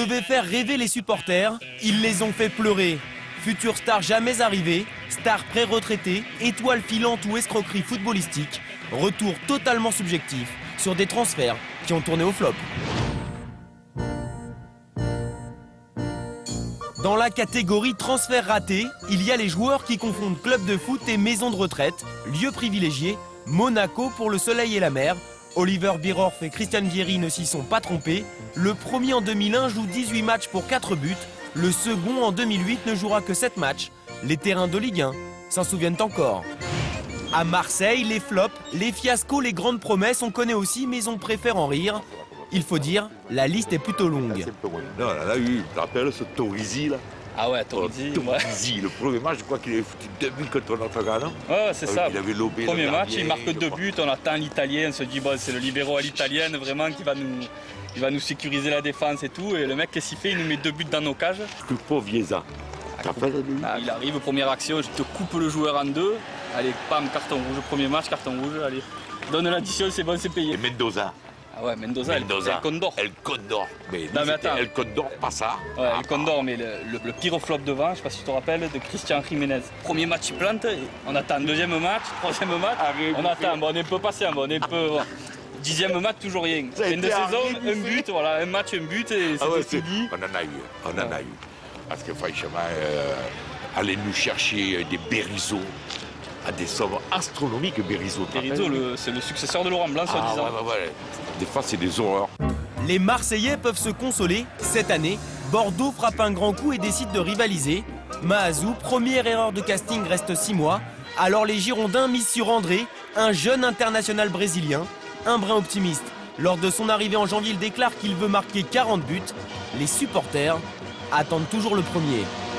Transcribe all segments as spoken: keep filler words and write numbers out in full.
devait faire rêver les supporters, ils les ont fait pleurer. Futures stars jamais arrivées, stars pré-retraitées, étoiles filantes ou escroqueries footballistiques, retour totalement subjectif sur des transferts qui ont tourné au flop. Dans la catégorie transfert raté, il y a les joueurs qui confondent club de foot et maison de retraite, lieu privilégié, Monaco pour le soleil et la mer. Oliver Bierhoff et Christian Vieri ne s'y sont pas trompés. Le premier en deux mille un joue dix-huit matchs pour quatre buts. Le second en deux mille huit ne jouera que sept matchs. Les terrains de Ligue un s'en souviennent encore. À Marseille, les flops, les fiascos, les grandes promesses, on connaît aussi, mais on préfère en rire. Il faut dire, la liste est plutôt longue. Non, là, là, eu, tu te rappelles ce Torisi là? Ah ouais, Torisi. Oh, Torisi, ouais. Le premier match, je crois qu'il avait foutu deux buts contre notre Ghana. Ouais, c'est ça. Il avait lobé premier le match, dernier, il marque deux buts, on attend l'Italien, on se dit, bon, c'est le libéro à l'italienne, vraiment, qui va nous, il va nous sécuriser la défense et tout. Et le mec, qu'est-ce qu'il fait? Il nous met deux buts dans nos cages. Le pauvre Viesa. Ah, il arrive, première action, je te coupe le joueur en deux. Allez, pam, carton rouge, premier match, carton rouge, allez. Donne l'addition, c'est bon, c'est payé. Et Mendoza. Ah ouais, Mendoza, Mendoza. El Condor. El Condor. Mais, Non, mais attends. El Condor, pas ça. Ouais, ah, El Condor, mais le, le, le pire flop devant, je sais pas si tu te rappelles, de Christian Jiménez. Premier match, il plante, on attend. Deuxième match, troisième match, on attend. Bon, on est un peu patient, bon, on est un peu... Bon. Dixième match, toujours rien. Fin de saison, un but, voilà, un match, un but, et c'est ah ouais, fini. On en a eu, on en ouais. a eu. Parce que franchement, euh, aller nous chercher des Berizzo à des sommes astronomiques, Berizzo. Berizzo, c'est le successeur de Laurent Blanc, soi-disant. Ah, ouais, ouais, ouais. Des fois, c'est des horreurs. Les Marseillais peuvent se consoler. Cette année, Bordeaux frappe un grand coup et décide de rivaliser. Mahazou, première erreur de casting, reste six mois. Alors les Girondins misent sur André, un jeune international brésilien, un brin optimiste. Lors de son arrivée en janvier, il déclare qu'il veut marquer quarante buts. Les supporters attendent toujours le premier.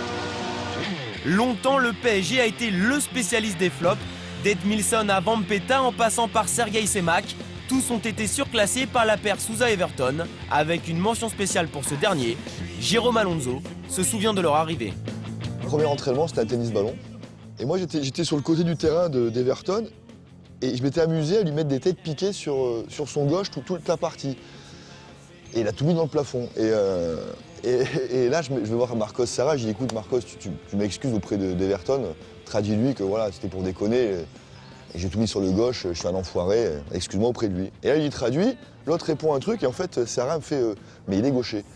Longtemps, le P S G a été le spécialiste des flops. D'Edmilson à Vampeta en passant par Sergei Semak, tous ont été surclassés par la paire Sousa-Everton, avec une mention spéciale pour ce dernier. Jérôme Alonso se souvient de leur arrivée. Premier entraînement, c'était un tennis-ballon. Et moi, j'étais sur le côté du terrain d'Everton, et je m'étais amusé à lui mettre des têtes piquées sur, sur son gauche tout, toute la partie. Et il a tout mis dans le plafond. Et, euh, et, et là, je, je vais voir Marcos Serra, j'ai dit, écoute Marcos, tu, tu, tu m'excuses auprès d'Everton, traduis-lui que voilà, c'était pour déconner. J'ai tout mis sur le gauche, je suis un enfoiré, excuse-moi auprès de lui. Et là, il traduit, l'autre répond un truc, et en fait, Serra me fait euh, mais il est gaucher.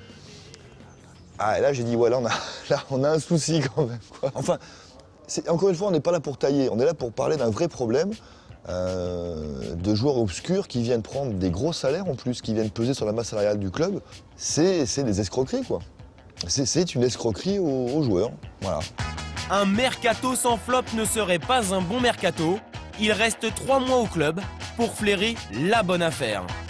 Ah, et là, j'ai dit, ouais, là, on a, là, on a un souci quand même, quoi. Enfin, encore une fois, on n'est pas là pour tailler, on est là pour parler d'un vrai problème euh, de joueurs obscurs qui viennent prendre des gros salaires en plus, qui viennent peser sur la masse salariale du club. C'est des escroqueries, quoi. C'est une escroquerie aux, aux joueurs, voilà. Un mercato sans flop ne serait pas un bon mercato. Il reste trois mois au club pour flairer la bonne affaire.